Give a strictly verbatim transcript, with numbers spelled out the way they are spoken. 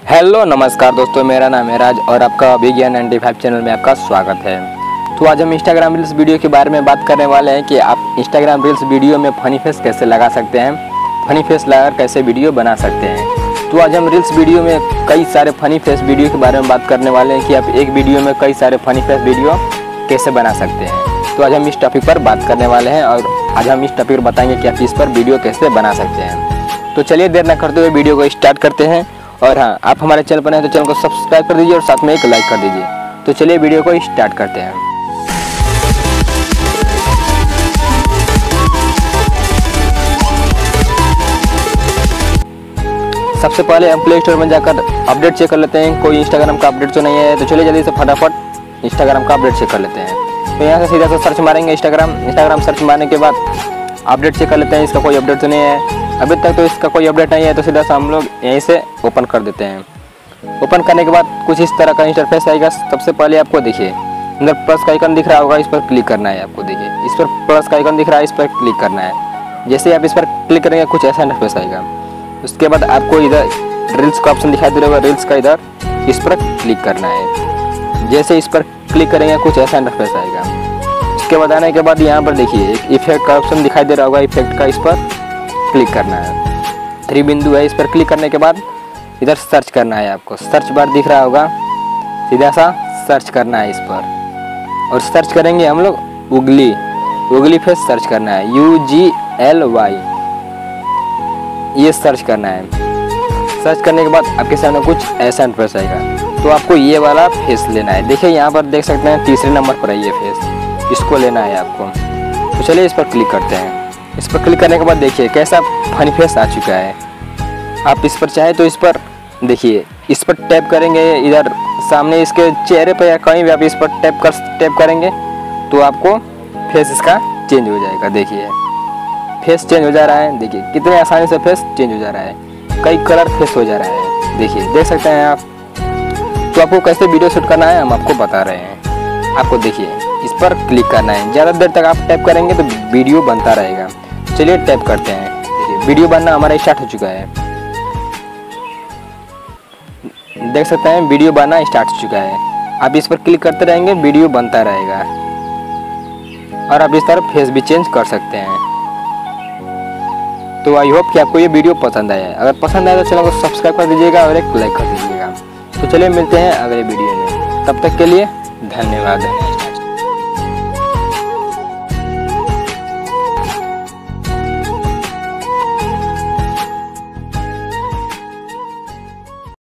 Hello नमस्कार दोस्तों, मेरा नाम है राज और आपका विज्ञान नाइन्टी फाइव चैनल में आपका स्वागत है। तो आज हम इंस्टाग्राम रील्स वीडियो के बारे में बात करने वाले हैं कि आप इंस्टाग्राम रील्स वीडियो में फनी फेस कैसे लगा सकते हैं, फनी फेस लगाकर कैसे वीडियो बना सकते हैं। तो आज हम रील्स वीडियो में कई सारे फनी फेस वीडियो के बारे में बात करने वाले हैं कि आप एक वीडियो में कई सारे फनी फेस वीडियो कैसे बना सकते हैं। तो आज हम इस टॉपिक पर बात करने वाले हैं और आज हम इस टॉपिक पर बताएंगे कि आप इस पर वीडियो कैसे बना सकते हैं। तो चलिए देर न करते हुए वीडियो को स्टार्ट करते हैं। और हाँ, आप हमारे चैनल पर हैं तो चैनल को सब्सक्राइब कर दीजिए और साथ में एक लाइक कर दीजिए। तो चलिए वीडियो को स्टार्ट करते हैं। सबसे पहले हम प्ले स्टोर में जाकर अपडेट चेक कर लेते हैं, कोई इंस्टाग्राम का अपडेट तो नहीं है। तो चलिए जल्दी से फटाफट इंस्टाग्राम का अपडेट चेक कर लेते हैं। तो यहाँ से सीधा से सर्च मारेंगे इंस्टाग्राम इंस्टाग्राम सर्च मारने के बाद अपडेट चेक कर लेते हैं, इसका कोई अपडेट तो नहीं है। अभी तक तो इसका कोई अपडेट नहीं है, तो सीधा सा हम लोग यहीं से ओपन कर देते हैं। ओपन करने के बाद कुछ इस तरह का इंटरफेस आएगा। सबसे पहले आपको देखिए अंदर प्लस का आइकन दिख रहा होगा, इस पर क्लिक करना है। आपको देखिए इस पर प्लस का आइकन दिख रहा है, इस पर क्लिक करना है। जैसे आप इस पर क्लिक करेंगे कुछ ऐसा इंटरफेस आएगा। उसके बाद आपको इधर रील्स का ऑप्शन दिखाई दे रहा होगा, रील्स का इधर इस पर क्लिक करना है। जैसे इस पर क्लिक करेंगे कुछ ऐसा इंटरफेस आएगा। इसके बाद आने के बाद यहाँ पर देखिए एक इफेक्ट का ऑप्शन दिखाई दे रहा होगा, इफेक्ट का इस पर क्लिक करना है। थ्री बिंदु है, इस पर क्लिक करने के बाद इधर सर्च करना है। आपको सर्च बार दिख रहा होगा, सीधा सा सर्च करना है इस पर। और सर्च करेंगे हम लोग उगली उगली फेस सर्च करना है, यू जी एल वाई ये सर्च करना है। सर्च करने के बाद आपके सामने कुछ ऐसा इंटरफेस आएगा। तो आपको ये वाला फेस लेना है। देखिए यहाँ पर देख सकते हैं तीसरे नंबर पर है ये फेस, इसको लेना है आपको। तो चलिए इस पर क्लिक करते हैं। इस पर क्लिक करने के बाद देखिए कैसा फनी फेस आ चुका है। आप इस पर चाहे तो इस पर देखिए इस पर टैप करेंगे, इधर सामने इसके चेहरे पर या कहीं भी आप इस पर टैप कर टैप करेंगे तो आपको फेस इसका चेंज हो जाएगा। देखिए फेस चेंज हो जा रहा है, देखिए कितने आसानी से फेस चेंज हो जा रहा है, कई कलर फेस हो जा रहा है। देखिए देख सकते हैं आप। तो आपको कैसे वीडियो शूट करना है हम आपको बता रहे हैं। आपको देखिए इस पर क्लिक करना है, ज़्यादा देर तक आप टैप करेंगे तो वीडियो बनता रहेगा। चलिए टैप करते हैं। देखिए वीडियो बनना हमारा स्टार्ट हो चुका है, देख सकते हैं वीडियो बनना स्टार्ट हो चुका है। आप इस पर क्लिक करते रहेंगे, वीडियो बनता रहेगा और आप इस तरह फेस भी चेंज कर सकते हैं। तो आई होप कि आपको ये वीडियो पसंद आया है। अगर पसंद आया तो चैनल को सब्सक्राइब कर दीजिएगा और एक लाइक कर दीजिएगा। तो चलिए मिलते हैं अगले वीडियो में, तब तक के लिए धन्यवाद।